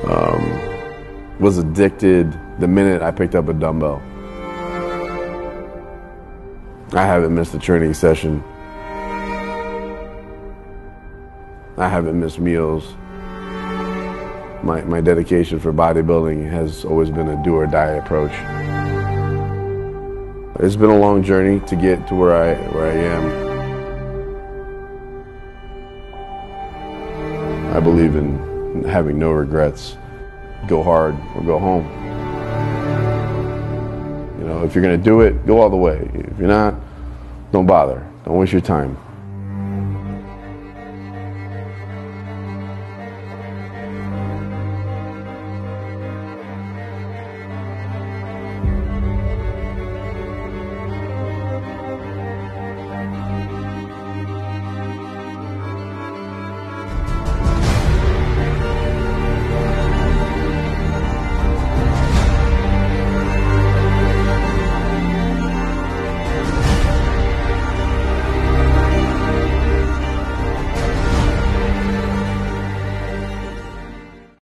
Was addicted the minute I picked up a dumbbell. I haven't missed a training session. I haven't missed meals. My dedication for bodybuilding has always been a do or die approach. It's been a long journey to get to where I am. I believe in having no regrets. Go hard or go home. You know, if you're gonna do it, go all the way. If you're not, don't bother. Don't waste your time.